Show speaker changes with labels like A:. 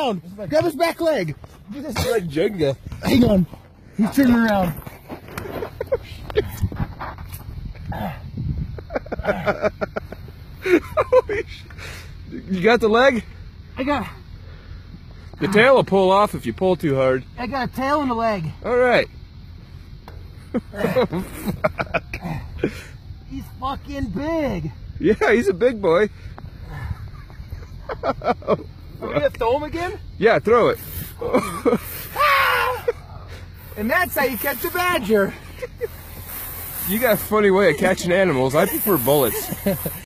A: around. Grab his back leg.
B: Do this like Jenga.
A: Hang on. He's turning around.
B: You got the leg?
A: I got
B: The tail will pull off if you pull too hard.
A: a tail and a leg.
B: All right.
A: He's fucking big.
B: Yeah, he's a big boy.
A: Are we gonna throw him again?
B: Yeah, throw it.
A: And that's how you catch a badger.
B: You got a funny way of catching animals. I prefer bullets.